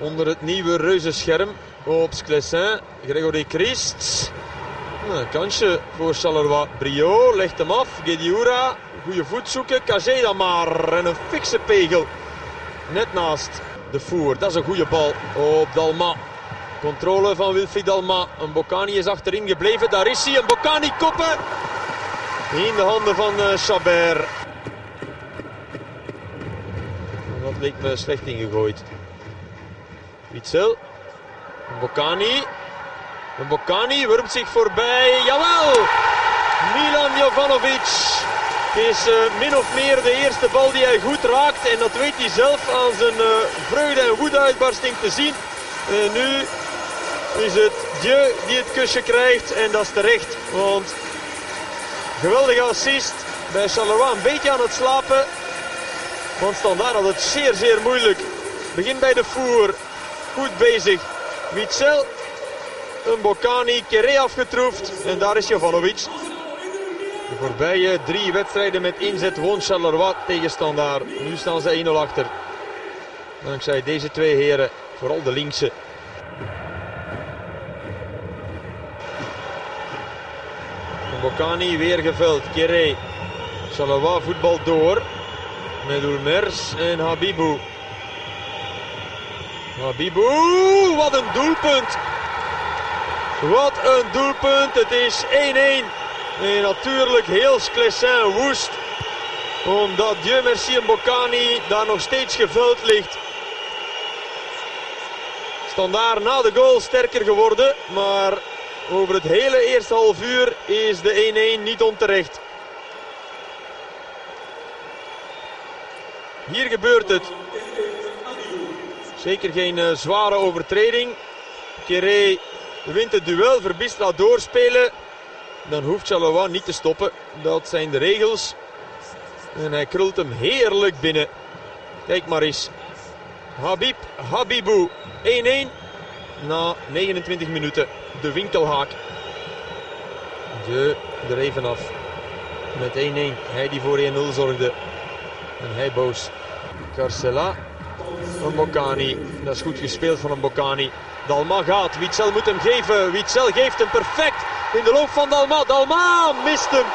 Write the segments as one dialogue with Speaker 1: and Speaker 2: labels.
Speaker 1: Onder het nieuwe reuzenscherm op Sclessin. Gregory Christ. Een kansje voor Charleroi. Brio legt hem af. Guedioura. Goede voet zoeken. Cagé dan maar. En een fikse pegel. Net naast de Voer. Dat is een goede bal op Dalmat. Controle van Wilfried Dalmat. Een Boccani is achterin gebleven. Daar is hij. Een Boccani koppen. In de handen van Chabert. Dat leek me slecht ingegooid. Witsel. Een Boccani wurmt zich voorbij. Jawel! Milan Jovanovic. Het is min of meer de eerste bal die hij goed raakt. En dat weet hij zelf aan zijn vreugde- en woedeuitbarsting te zien. En nu is het Dieu die het kusje krijgt. En dat is terecht. Want geweldige assist. Bij Charleroi een beetje aan het slapen. Want Standaard had het zeer, zeer moeilijk. Begin bij de Voer. Goed bezig. Witsel. Een Boccani. Kéré afgetroefd. En daar is Jovanovic. De voorbije 3 wedstrijden met inzet won Charleroi tegen Standaard. Nu staan ze 1-0 achter. Dankzij deze twee heren. Vooral de linkse. Boccani weer geveld. Kéré. Charleroi voetbal door. Met Ulmers en Habibou. Habibou, wat een doelpunt. Wat een doelpunt. Het is 1-1. En natuurlijk heel Sclessin woest. Omdat Dieu merci en Boccani daar nog steeds geveld ligt. Standaard na de goal sterker geworden. Maar over het hele eerste half uur is de 1-1 niet onterecht. Hier gebeurt het. Zeker geen zware overtreding. Kéré wint het duel. Verbist laat doorspelen. Dan hoeft Charleroi niet te stoppen. Dat zijn de regels. En hij krult hem heerlijk binnen. Kijk maar eens. Habibou. 1-1 na 29 minuten. De winkelhaak. Dieu er even af. Met 1-1. Hij die voor 1-0 zorgde. En hij boos. Carcella. Een Boccani. Dat is goed gespeeld van een Boccani. Dalmat gaat. Witsel moet hem geven. Witsel geeft hem perfect. In de loop van Dalmat. Dalmat mist hem.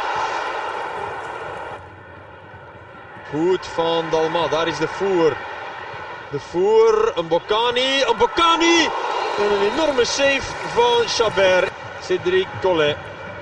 Speaker 1: Goed van Dalmat. Daar is de Voer. De Voer. Een Boccani. Een Boccani. En een enorme save van Chabert. Cédric Collet.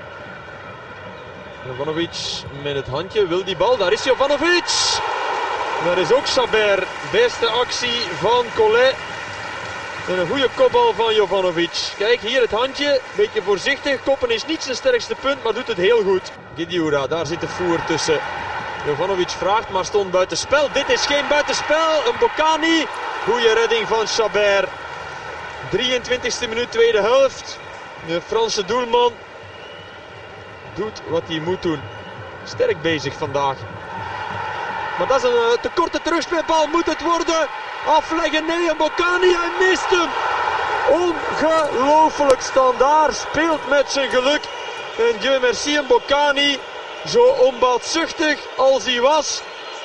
Speaker 1: Jovanovic met het handje. Wil die bal. Daar is Jovanovic. Daar is ook Chabert. Beste actie van Collet. En een goede kopbal van Jovanovic. Kijk, hier het handje. Beetje voorzichtig. Koppen is niet zijn sterkste punt, maar doet het heel goed. Guedioura, daar zit de Voer tussen. Jovanovic vraagt, maar stond buitenspel. Dit is geen buitenspel. Een Boccani. Goede redding van Chabert. 23e minuut, tweede helft. De Franse doelman doet wat hij moet doen. Sterk bezig vandaag. Maar dat is een te korte terugspeelbal. Moet het worden? Afleggen? Nee, een Boccani. Hij mist hem. Ongelooflijk. Standaard speelt met zijn geluk. En Dieu merci, een Boccani. Zo onbaatzuchtig als hij was.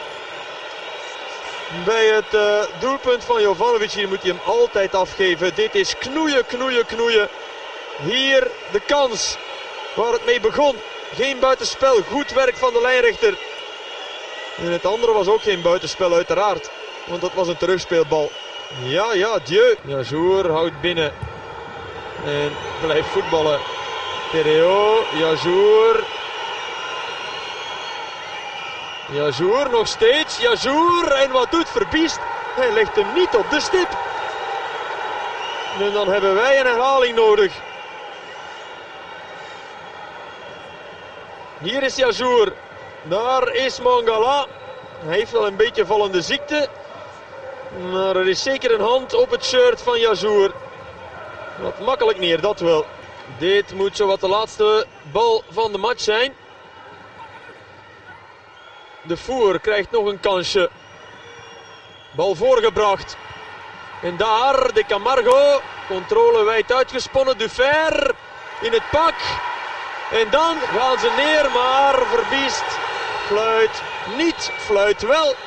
Speaker 1: Bij het doelpunt van Jovanovic. Hier moet hij hem altijd afgeven. Dit is knoeien, knoeien, knoeien. Hier de kans waar het mee begon. Geen buitenspel. Goed werk van de lijnrechter. En het andere was ook geen buitenspel uiteraard. Want dat was een terugspeelbal. Ja, Dieu. Jajour houdt binnen. En blijft voetballen. Tereo, Jajour. Jajour nog steeds. Jajour. En wat doet Verbiest? Hij legt hem niet op de stip. En dan hebben wij een herhaling nodig. Hier is Jajour. Daar is Mangala. Hij heeft wel een beetje vallende ziekte. Maar er is zeker een hand op het shirt van Jajour. Wat makkelijk neer, dat wel. Dit moet zowat de laatste bal van de match zijn. De Voer krijgt nog een kansje. Bal voorgebracht. En daar de Camargo. Controle wijd uitgesponnen. Dufer in het pak. En dan gaan ze neer, maar Verbiest fluit niet, fluit wel.